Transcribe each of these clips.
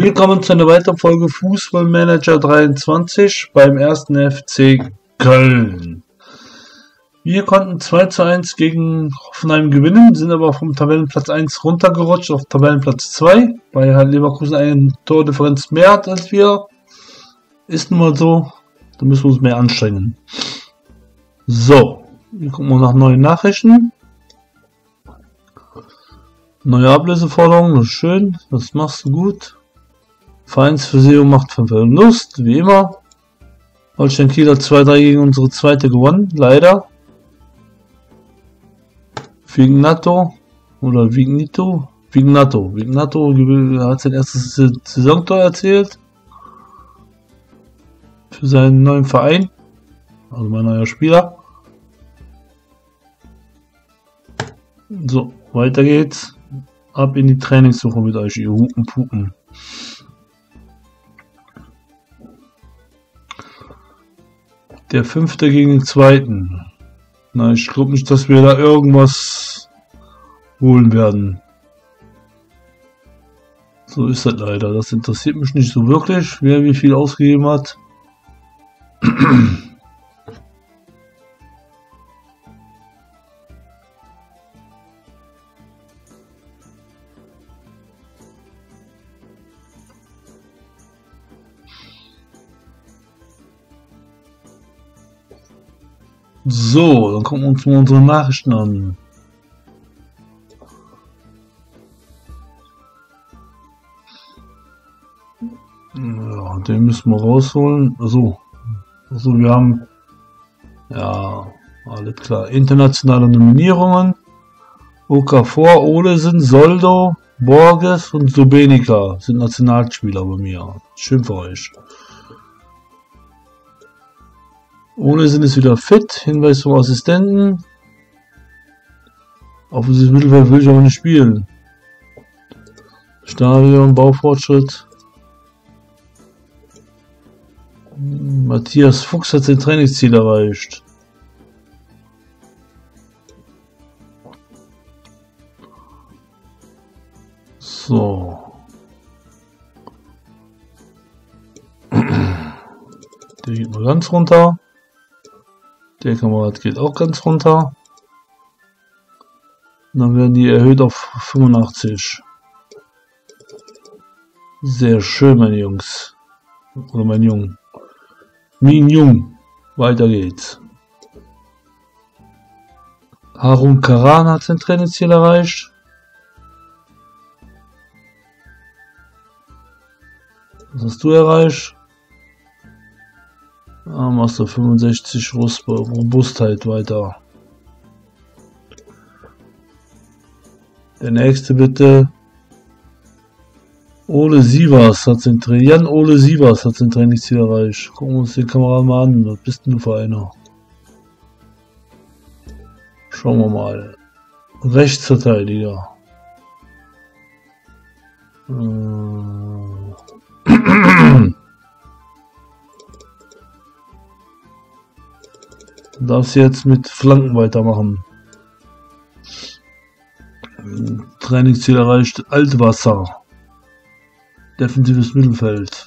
Willkommen zu einer weiteren Folge Fußballmanager 23 beim 1. FC Köln. Wir konnten 2:1 gegen Hoffenheim gewinnen, sind aber vom Tabellenplatz 1 runtergerutscht auf Tabellenplatz 2, weil halt Leverkusen eine Tordifferenz mehr hat als wir. Ist nun mal so, da müssen wir uns mehr anstrengen. So, wir gucken mal nach neuen Nachrichten. Neue Ablöseforderung, das ist schön, das machst du gut. Vereinsversicherung macht Verlust, wie immer. Holstein Kiel hat 2-3 gegen unsere zweite gewonnen, leider. Vignato hat sein erstes Saisontor erzielt. Für seinen neuen Verein. Also mein neuer Spieler. So, weiter geht's. Ab in die Trainingssuche mit euch, ihr Hupenpupen. Der 5. gegen den 2. Na, ich glaube nicht, dass wir da irgendwas holen werden. So ist das leider. Das interessiert mich nicht so wirklich, wer wie viel ausgegeben hat. So, dann gucken wir uns mal unsere Nachrichten an. Ja, den müssen wir rausholen. Also wir haben, ja, alles klar. Internationale Nominierungen. Okafor, Olesen, Soldo, Borges und Sobenica sind Nationalspieler bei mir. Schön für euch. Olesen ist wieder fit. Hinweis vom Assistenten. Offensives Mittelfeld will ich aber nicht spielen. Stadion, Baufortschritt. Matthias Fuchs hat sein Trainingsziel erreicht. So. Der geht mal ganz runter. Der Kamerad geht auch ganz runter. Und dann werden die erhöht auf 85. Sehr schön, meine Jungs. Oder mein Jung. Min Jung. Weiter geht's. Harun Karan hat sein Trainingsziel erreicht. Was hast du erreicht? Machst du 65 Robustheit weiter. Der nächste bitte. Ole Sievers hat sein Trainingsziel erreicht. Gucken wir uns den Kameraden mal an. Was bist denn du für einer? Schauen wir mal. Rechtsverteidiger. Du darfst jetzt mit Flanken weitermachen. Trainingsziel erreicht. Altwasser. Defensives Mittelfeld.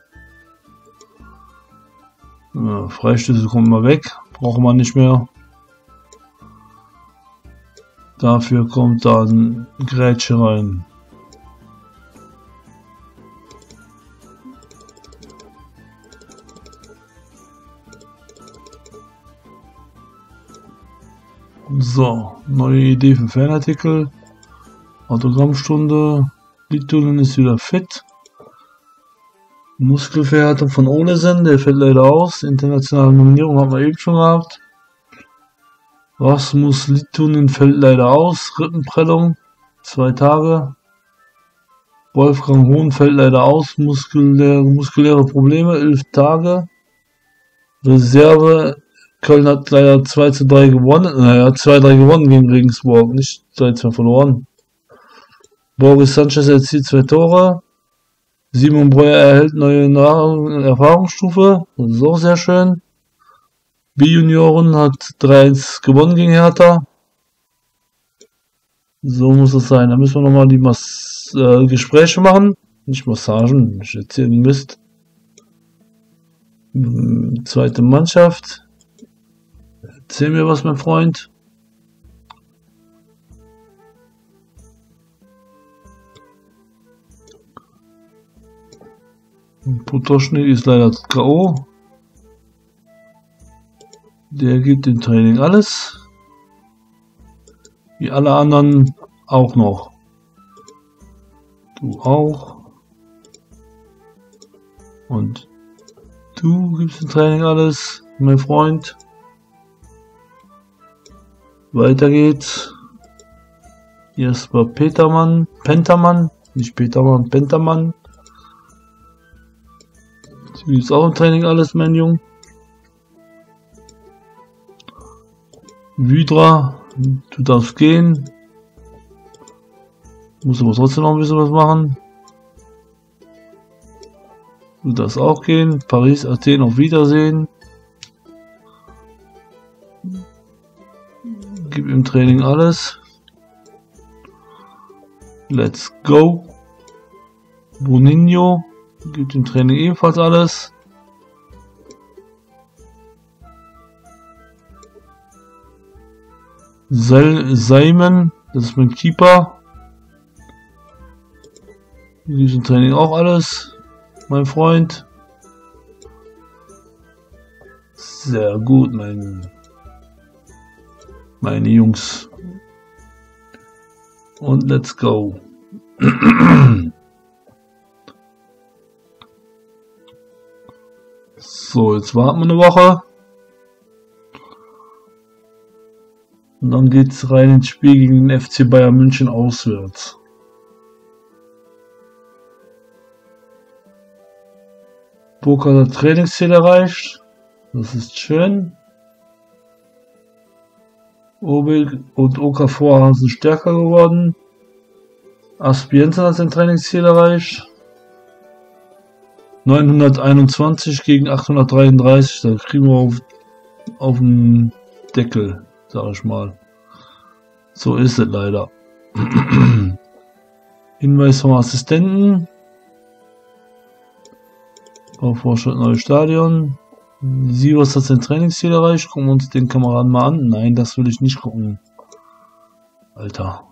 Ja, Freistöße kommen mal weg. Brauchen wir nicht mehr. Dafür kommt dann Grätsche rein. So, neue Idee für Fanartikel. Autogrammstunde. Litunen ist wieder fit. Muskelverhärtung von Olesen, der fällt leider aus. Internationale Nominierung haben wir eben schon gehabt. Rasmus Litunen fällt leider aus. Rippenprellung, 2 Tage. Wolfgang Hohn fällt leider aus. Muskuläre Probleme, 11 Tage. Reserve. Köln hat leider 2:3 gewonnen. Naja, 2:3 gewonnen gegen Regensburg, nicht 2:2 verloren. Borges Sanchez erzielt 2 Tore. Simon Breuer erhält neue Erfahrungsstufe. Das ist auch sehr schön. B-Junioren hat 3:1 gewonnen gegen Hertha. So muss es sein. Da müssen wir nochmal die Gespräche machen. Nicht Massagen, ich erzähle Mist. Zweite Mannschaft. Erzähl mir was, mein Freund. Potoschnik ist leider K.O. Der gibt im Training alles. Wie alle anderen auch noch. Du auch. Und du gibst im Training alles, mein Freund. Weiter geht's. Hier ist mal Petermann, Pentermann, nicht Petermann, Pentermann. Du gibst auch im Training alles, mein Junge. Hydra, du darfst gehen. Muss aber trotzdem noch ein bisschen was machen. Du darfst auch gehen. Paris, Athen, auf Wiedersehen. Gib im Training alles. Let's go. Boninho gibt im Training ebenfalls alles. Simon, das ist mein Keeper. In diesem Training auch alles, mein Freund. Sehr gut, meine Jungs. Und let's go. So, jetzt warten wir eine Woche. Und dann geht's rein ins Spiel gegen den FC Bayern München auswärts. Burkhardt hat Trainingsziel erreicht. Das ist schön. Obig und Okafor sind stärker geworden. Aspienza hat sein Trainingsziel erreicht. 921 gegen 833. Da kriegen wir auf den Deckel, sag ich mal. So ist es leider. Hinweis vom Assistenten. Vorschritt neues Stadion. Sivas hat sein Trainingsziel erreicht. Gucken wir uns den Kameraden mal an. Nein, das will ich nicht gucken. Alter.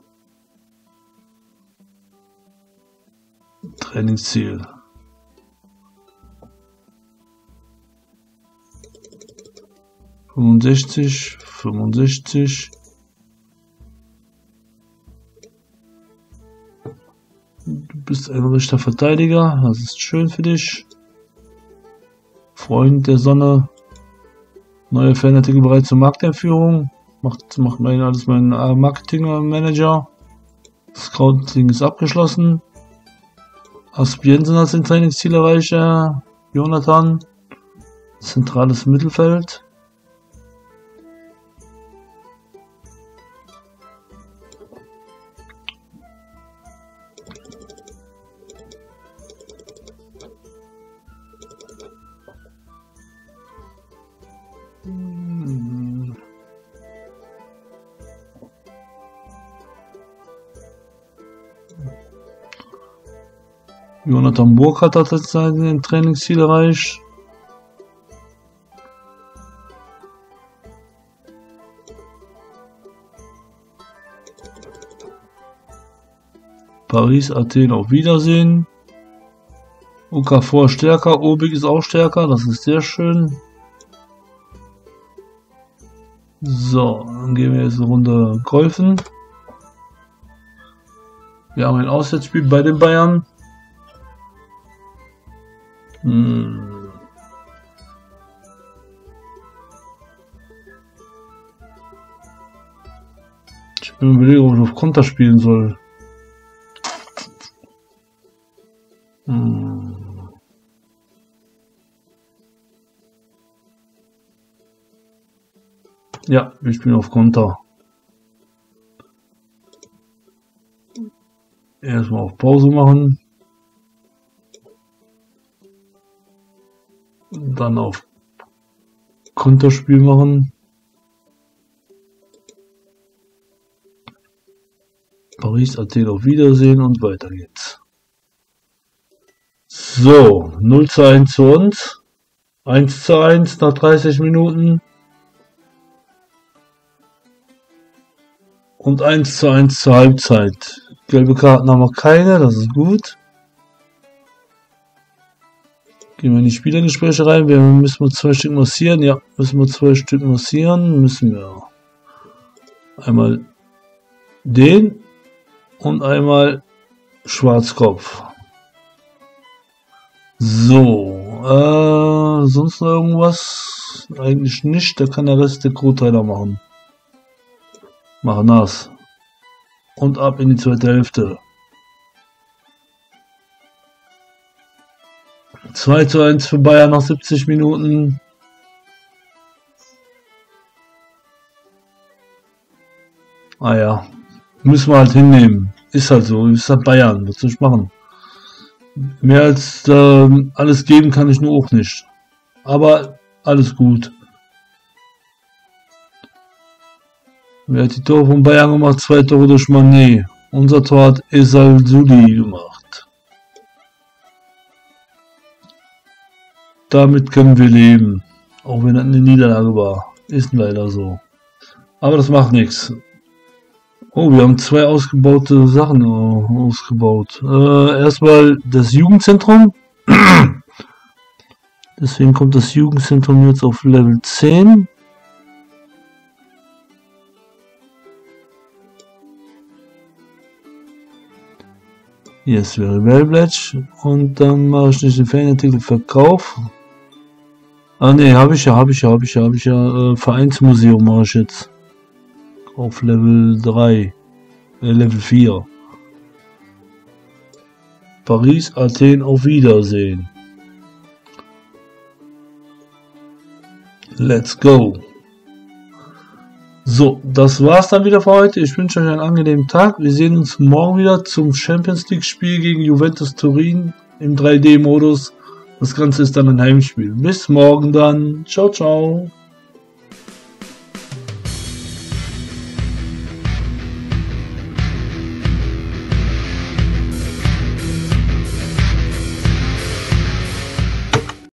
Trainingsziel. ...65. Du bist ein rechter Verteidiger. Das ist schön für dich. Freund der Sonne. Neue Fanartikel bereit zur Markteinführung. Macht alles mein Marketing-Manager. Scouting ist abgeschlossen. Aspiensen hat sein Trainingsziel erreicht. Jonathan. Zentrales Mittelfeld. Jonathan Burkhardt hat jetzt sein Trainingsziel erreicht. Paris, Athen, auf Wiedersehen. Okafor stärker, Obig ist auch stärker, das ist sehr schön. So, dann gehen wir jetzt eine Runde golfen. Wir haben ein Auswärtsspiel bei den Bayern. Ich bin überlegen, ob ich auf Konter spielen soll. Ja, wir spielen auf Konter. Erstmal auf Pause machen. Dann auf Konterspiel machen. Paris, Athen, auf Wiedersehen und weiter geht's. So, 0:1 zu uns. 1:1 nach 30 Minuten. Und 1:1 zur Halbzeit. Gelbe Karten haben wir keine, das ist gut. Gehen wir in die Spielergespräche rein. Müssen wir 2 Stück massieren? Ja, müssen wir 2 Stück massieren. Müssen wir. Einmal den und einmal Schwarzkopf. So, sonst noch irgendwas? Eigentlich nicht, da kann der Rest der Crew-Trailer machen. Machen das. Und ab in die zweite Hälfte. 2:1 für Bayern nach 70 Minuten. Ah ja, müssen wir halt hinnehmen. Ist halt so, ist halt Bayern, was soll ich machen? Mehr als alles geben kann ich nur auch nicht. Aber alles gut. Wer hat die Tore von Bayern gemacht? 2 Tore durch Mané. Unser Tor hat Esal Suli gemacht. Damit können wir leben. Auch wenn das eine Niederlage war. Ist leider so. Aber das macht nichts. Oh, wir haben 2 ausgebaute Sachen ausgebaut. Erstmal das Jugendzentrum. Deswegen kommt das Jugendzentrum jetzt auf Level 10. Hier ist Rebel Badge. Und dann mache ich nicht den Fanartikel Verkauf. Ah ne, habe ich ja. Vereinsmuseum mache ich jetzt. Auf Level 3. Level 4. Paris, Athen, auf Wiedersehen. Let's go. So, das war's dann wieder für heute. Ich wünsche euch einen angenehmen Tag. Wir sehen uns morgen wieder zum Champions League Spiel gegen Juventus Turin im 3D-Modus. Das Ganze ist dann ein Heimspiel. Bis morgen dann. Ciao, ciao.